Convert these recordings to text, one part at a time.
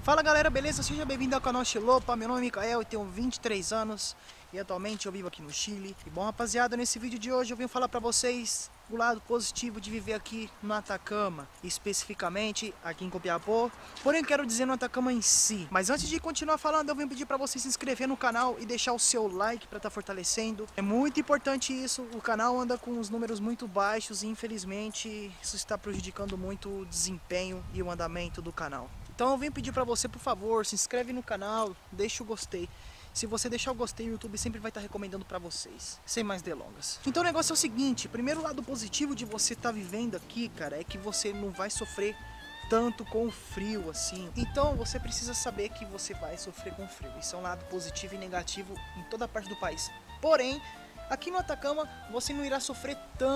Fala galera, beleza? Seja bem-vindo ao canal Xilopa, meu nome é Mikael e tenho 23 anos e atualmente eu vivo aqui no Chile. E bom rapaziada, nesse vídeo de hoje eu vim falar pra vocês o lado positivo de viver aqui no Atacama, especificamente aqui em Copiapó, porém quero dizer no Atacama em si. Mas antes de continuar falando, eu vim pedir pra você se inscrever no canal e deixar o seu like pra estar fortalecendo. É muito importante isso, o canal anda com os números muito baixos e infelizmente isso está prejudicando muito o desempenho e o andamento do canal. Então eu vim pedir pra você, por favor, se inscreve no canal, deixa o gostei. Se você deixar o gostei, o YouTube sempre vai estar recomendando pra vocês. Sem mais delongas. Então o negócio é o seguinte, primeiro lado positivo de você estar vivendo aqui, cara, é que você não vai sofrer tanto com o frio assim. Então você precisa saber que você vai sofrer com frio. Isso é um lado positivo e negativo em toda parte do país. Porém, aqui no Atacama você não irá sofrer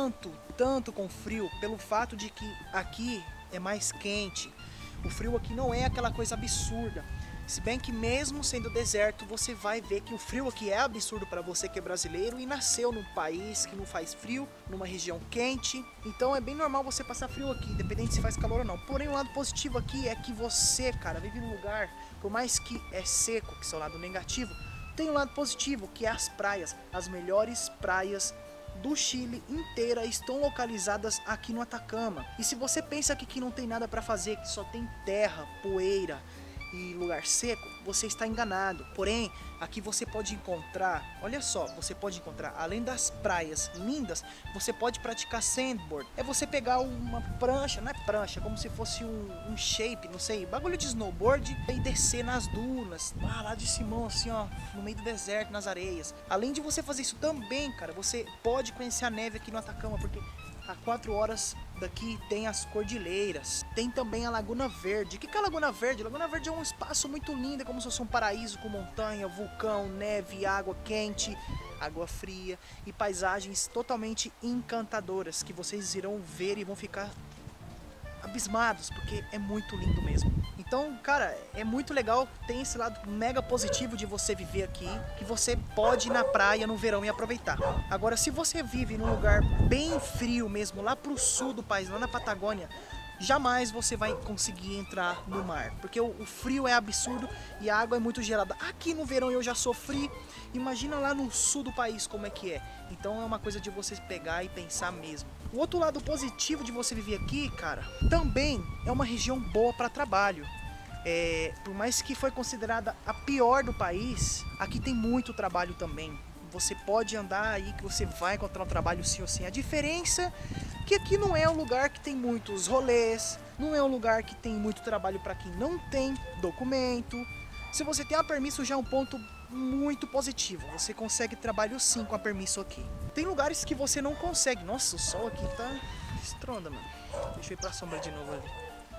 tanto com frio, pelo fato de que aqui é mais quente. O frio aqui não é aquela coisa absurda. Se bem que mesmo sendo deserto, você vai ver que o frio aqui é absurdo para você que é brasileiro e nasceu num país que não faz frio, numa região quente. Então é bem normal você passar frio aqui, independente se faz calor ou não. Porém, o lado positivo aqui é que você, cara, vive num lugar, por mais que é seco, que é o lado negativo, tem um lado positivo, que é as praias. As melhores praias do Chile inteira estão localizadas aqui no Atacama. E se você pensa que aqui não tem nada para fazer, que só tem terra, poeira e lugar seco, você está enganado. Porém, aqui você pode encontrar, olha só, você pode encontrar, além das praias lindas, você pode praticar sandboard. É você pegar uma prancha, não é prancha, é como se fosse um shape, não sei, bagulho de snowboard, e descer nas dunas, lá de cima, assim, ó, no meio do deserto, nas areias. Além de você fazer isso também, cara, você pode conhecer a neve aqui no Atacama, porque a 4 horas daqui tem as cordilheiras. Tem também a Laguna Verde. O que é a Laguna Verde? A Laguna Verde é um espaço muito lindo, é como se fosse um paraíso com montanha, vulcão, neve, água quente, água fria e paisagens totalmente encantadoras que vocês irão ver e vão ficar abismados, porque é muito lindo mesmo. Então, cara, é muito legal, tem esse lado mega positivo de você viver aqui, que você pode ir na praia no verão e aproveitar. Agora, se você vive num lugar bem frio mesmo, lá pro sul do país, lá na Patagônia, jamais você vai conseguir entrar no mar, porque o frio é absurdo e a água é muito gelada. Aqui no verão eu já sofri, imagina lá no sul do país como é que é. Então é uma coisa de você pegar e pensar mesmo. O outro lado positivo de você viver aqui, cara, também é uma região boa para trabalho. Por mais que foi considerada a pior do país, aqui tem muito trabalho também. Você pode andar aí que você vai encontrar um trabalho sim ou sim. A diferença é que aqui não é um lugar que tem muitos rolês, não é um lugar que tem muito trabalho para quem não tem documento. Se você tem a permisso já é um ponto muito positivo, você consegue trabalho sim com a permisso aqui. Tem lugares que você não consegue. Nossa, o sol aqui tá estronda, mano. Deixa eu ir pra sombra de novo ali.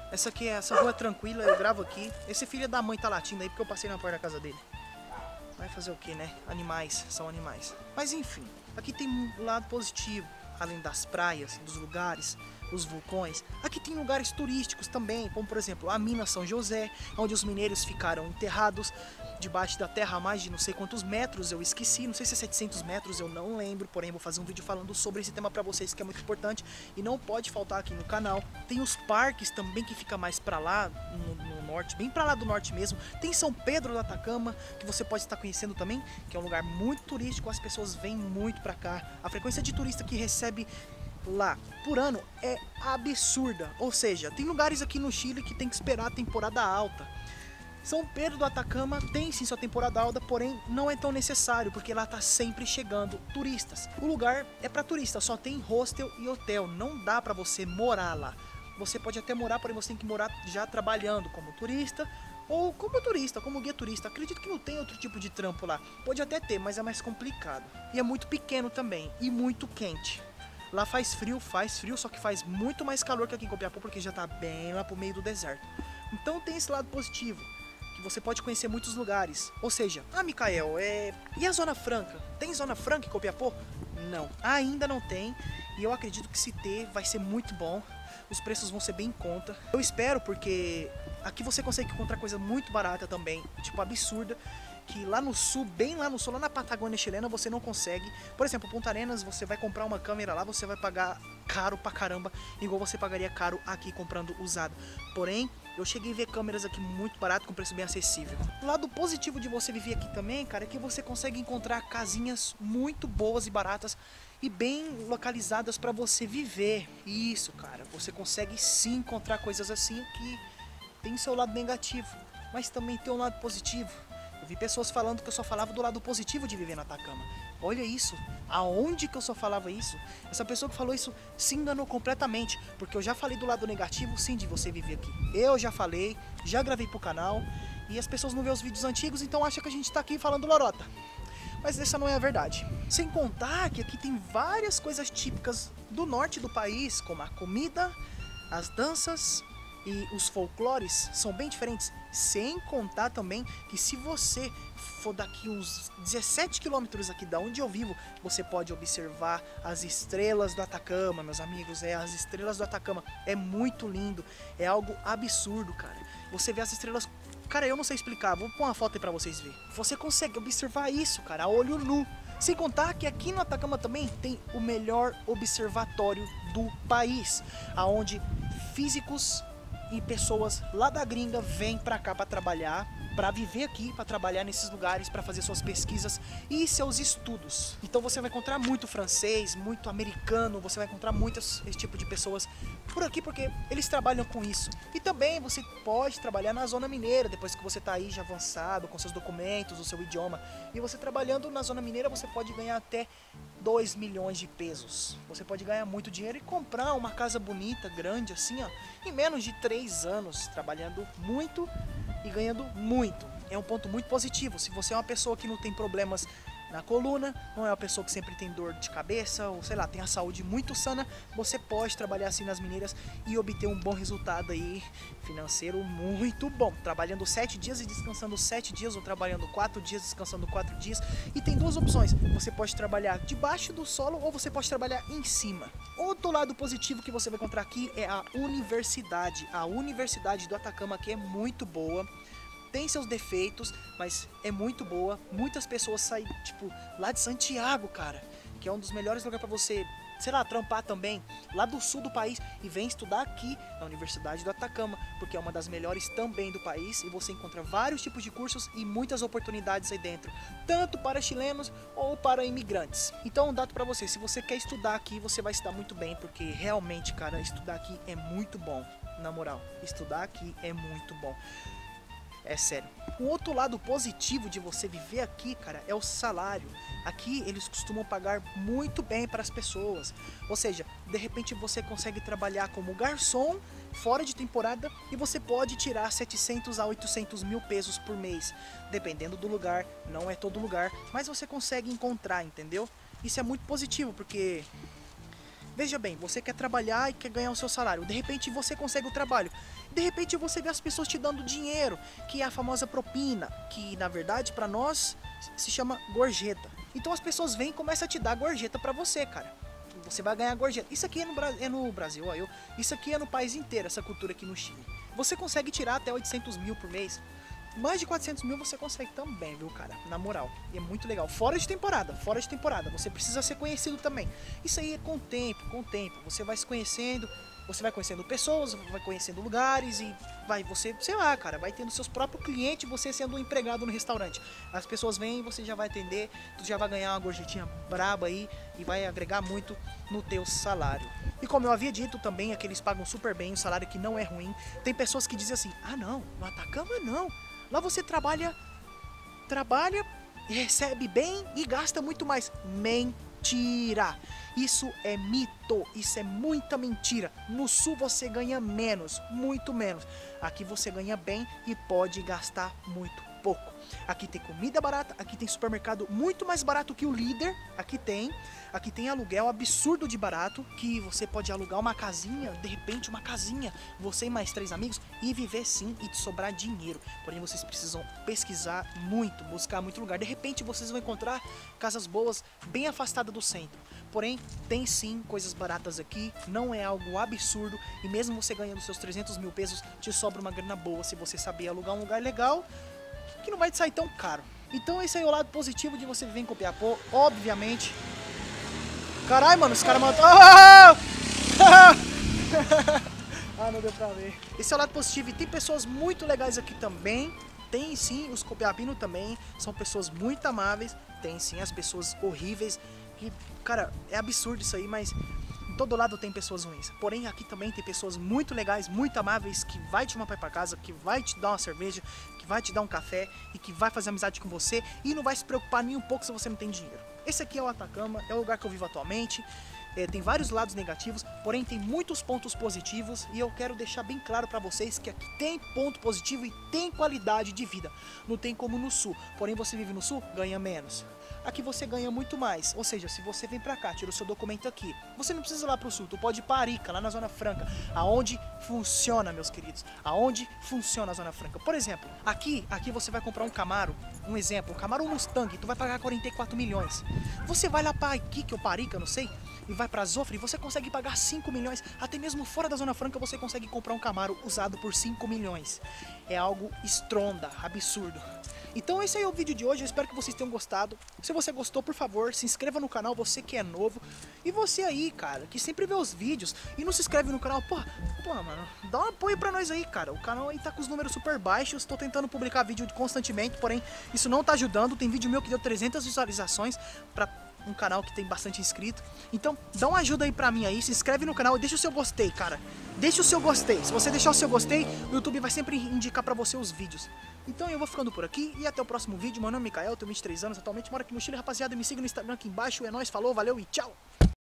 Essa rua é tranquila, eu gravo aqui. Esse filho da mãe tá latindo aí porque eu passei na porta da casa dele. Vai fazer o que, né? Animais, são animais. Mas enfim, aqui tem um lado positivo. Além das praias, dos lugares, os vulcões, aqui tem lugares turísticos também, como por exemplo a Mina São José, onde os mineiros ficaram enterrados debaixo da terra há mais de não sei quantos metros, eu esqueci, não sei se é 700 metros, eu não lembro, porém vou fazer um vídeo falando sobre esse tema pra vocês que é muito importante e não pode faltar aqui no canal. Tem os parques também que fica mais pra lá, no norte, bem pra lá do norte mesmo. Tem São Pedro do Atacama, que você pode estar conhecendo também, que é um lugar muito turístico, as pessoas vêm muito pra cá. A frequência de turista que recebe lá por ano é absurda, ou seja, tem lugares aqui no Chile que tem que esperar a temporada alta. São Pedro do Atacama tem sim sua temporada alta, porém não é tão necessário, porque lá tá sempre chegando turistas. O lugar é para turista, só tem hostel e hotel, não dá para você morar lá. Você pode até morar, porém você tem que morar já trabalhando como turista, ou como turista, como guia turista. Acredito que não tem outro tipo de trampo lá. Pode até ter, mas é mais complicado. E é muito pequeno também, e muito quente. Lá faz frio, só que faz muito mais calor que aqui em Copiapó, porque já tá bem lá pro meio do deserto. Então tem esse lado positivo, que você pode conhecer muitos lugares. Ou seja, Mikael, e a Zona Franca? Tem Zona Franca em Copiapó? Não, ainda não tem. E eu acredito que se ter, vai ser muito bom. Os preços vão ser bem em conta. Eu espero, porque aqui você consegue encontrar coisa muito barata também, tipo absurda, que lá no sul, bem lá no sul, lá na Patagônia chilena, você não consegue. Por exemplo, Punta Arenas, você vai comprar uma câmera lá, você vai pagar caro pra caramba, igual você pagaria caro aqui comprando usado. Porém, Eu cheguei a ver câmeras aqui muito barato, com preço bem acessível. O lado positivo de você viver aqui também, cara, é que você consegue encontrar casinhas muito boas e baratas e bem localizadas para você viver. Isso, cara, você consegue sim encontrar coisas assim aqui. Tem seu lado negativo, mas também tem um lado positivo. Eu vi pessoas falando que eu só falava do lado positivo de viver no Atacama. Olha isso, aonde que eu só falava isso? Essa pessoa que falou isso se enganou completamente, porque eu já falei do lado negativo, sim, de você viver aqui. Eu já falei, já gravei pro canal, e as pessoas não vêem os vídeos antigos, então acham que a gente tá aqui falando lorota. Mas essa não é a verdade. Sem contar que aqui tem várias coisas típicas do norte do país, como a comida, as danças e os folclores são bem diferentes. Sem contar também que se você for daqui uns 17 quilômetros aqui da onde eu vivo, você pode observar as estrelas do Atacama, meus amigos. As estrelas do Atacama. É muito lindo, é algo absurdo, cara. Você vê as estrelas... Cara, eu não sei explicar, vou pôr uma foto aí pra vocês verem. Você consegue observar isso, cara, a olho nu. Sem contar que aqui no Atacama também tem o melhor observatório do país, aonde físicos e pessoas lá da gringa vêm pra cá pra trabalhar, pra viver aqui, pra trabalhar nesses lugares, pra fazer suas pesquisas e seus estudos. Então você vai encontrar muito francês, muito americano, você vai encontrar muitos esse tipo de pessoas por aqui, porque eles trabalham com isso. E também você pode trabalhar na zona mineira, depois que você tá aí já avançado, com seus documentos, o seu idioma. E você trabalhando na zona mineira, você pode ganhar até 2 milhões de pesos. Você pode ganhar muito dinheiro e comprar uma casa bonita, grande assim, ó, em menos de 3 anos, trabalhando muito e ganhando muito. É um ponto muito positivo. Se você é uma pessoa que não tem problemas na coluna, não é uma pessoa que sempre tem dor de cabeça, ou sei lá, tem a saúde muito sana, você pode trabalhar assim nas mineiras e obter um bom resultado aí financeiro muito bom, trabalhando 7 dias e descansando 7 dias, ou trabalhando 4 dias, descansando 4 dias. E tem duas opções: você pode trabalhar debaixo do solo ou você pode trabalhar em cima. Outro lado positivo que você vai encontrar aqui é a universidade. A Universidade do Atacama aqui é muito boa. Tem seus defeitos, mas é muito boa. Muitas pessoas saem, tipo, lá de Santiago, cara, que é um dos melhores lugares para você, sei lá, trampar também, lá do sul do país, e vem estudar aqui na Universidade do Atacama, porque é uma das melhores também do país, e você encontra vários tipos de cursos e muitas oportunidades aí dentro, tanto para chilenos ou para imigrantes. Então, um dado para você: se você quer estudar aqui, você vai estudar muito bem, porque realmente, cara, estudar aqui é muito bom. Na moral, estudar aqui é muito bom. É sério. O outro lado positivo de você viver aqui, cara, é o salário. Aqui eles costumam pagar muito bem para as pessoas. Ou seja, de repente você consegue trabalhar como garçom fora de temporada e você pode tirar 700 a 800 mil pesos por mês. Dependendo do lugar, não é todo lugar, mas você consegue encontrar, entendeu? Isso é muito positivo, porque... veja bem, você quer trabalhar e quer ganhar o seu salário. De repente você consegue o trabalho. De repente você vê as pessoas te dando dinheiro, que é a famosa propina, que na verdade para nós se chama gorjeta. Então as pessoas vêm e começam a te dar gorjeta para você, cara. Você vai ganhar gorjeta. Isso aqui é no Brasil, ó, isso aqui é no país inteiro, essa cultura aqui no Chile. Você consegue tirar até 800 mil por mês. Mais de 400 mil você consegue também, viu, cara? Na moral. E é muito legal. Fora de temporada, você precisa ser conhecido também. Isso aí é com o tempo. Você vai se conhecendo, você vai conhecendo pessoas, vai conhecendo lugares e você, sei lá, cara, vai tendo seus próprios clientes, você sendo um empregado no restaurante. As pessoas vêm e você já vai atender, tu já vai ganhar uma gorjetinha braba aí e vai agregar muito no teu salário. E como eu havia dito também, é que eles pagam super bem, o salário que não é ruim. Tem pessoas que dizem assim: ah não, no Atacama não. Lá você trabalha, recebe bem e gasta muito mais. Mentira! Isso é mito, isso é muita mentira. No sul você ganha menos, muito menos. Aqui você ganha bem e pode gastar muito pouco. Aqui tem comida barata, aqui tem supermercado muito mais barato que o líder. Aqui tem aluguel absurdo de barato, que você pode alugar uma casinha, de repente uma casinha, você e mais 3 amigos, e viver sim e te sobrar dinheiro. Porém vocês precisam pesquisar muito, buscar muito lugar. De repente vocês vão encontrar casas boas bem afastadas do centro. Porém tem sim coisas baratas aqui, não é algo absurdo, e mesmo você ganhando seus 300 mil pesos, te sobra uma grana boa se você saber alugar um lugar legal, que não vai te sair tão caro. Então esse aí é o lado positivo de você viver em Copiapó, obviamente. Caralho, mano, os caras mandam... Ah, não deu pra ver. Esse é o lado positivo e tem pessoas muito legais aqui também. Tem sim, os copiapino também, são pessoas muito amáveis. Tem sim as pessoas horríveis, que, cara, é absurdo isso aí, mas em todo lado tem pessoas ruins. Porém, aqui também tem pessoas muito legais, muito amáveis, que vai te chamar pra ir pra casa, que vai te dar uma cerveja, que vai te dar um café e que vai fazer amizade com você e não vai se preocupar nem um pouco se você não tem dinheiro. Esse aqui é o Atacama, é o lugar que eu vivo atualmente. Tem vários lados negativos, porém tem muitos pontos positivos e eu quero deixar bem claro para vocês que aqui tem ponto positivo e tem qualidade de vida. Não tem como no sul, porém você vive no sul, ganha menos. Aqui você ganha muito mais, ou seja, se você vem pra cá, tira o seu documento aqui, você não precisa ir lá pro sul, tu pode ir para Arica, lá na Zona Franca, aonde funciona, meus queridos, aonde funciona a Zona Franca. Por exemplo, aqui você vai comprar um Camaro, um exemplo, um Camaro Mustang, tu vai pagar 44 milhões. Você vai lá pra Iquique ou para Arica, não sei, e vai pra Zofre, você consegue pagar 5 milhões, até mesmo fora da Zona Franca você consegue comprar um Camaro usado por 5 milhões. É algo estronda, absurdo. Então esse aí é o vídeo de hoje, eu espero que vocês tenham gostado. Se você gostou, por favor, se inscreva no canal, você que é novo. E você aí, cara, que sempre vê os vídeos e não se inscreve no canal, pô, mano, dá um apoio pra nós aí, cara. O canal aí tá com os números super baixos, tô tentando publicar vídeo constantemente, porém isso não tá ajudando. Tem vídeo meu que deu 300 visualizações pra um canal que tem bastante inscrito. Então dá uma ajuda aí pra mim aí, se inscreve no canal e deixa o seu gostei, cara. Deixa o seu gostei. Se você deixar o seu gostei, o YouTube vai sempre indicar pra você os vídeos. Então eu vou ficando por aqui e até o próximo vídeo. Meu nome é Mikael, tenho 23 anos, atualmente moro aqui no Chile, rapaziada. Me siga no Instagram aqui embaixo. É nóis, falou, valeu e tchau!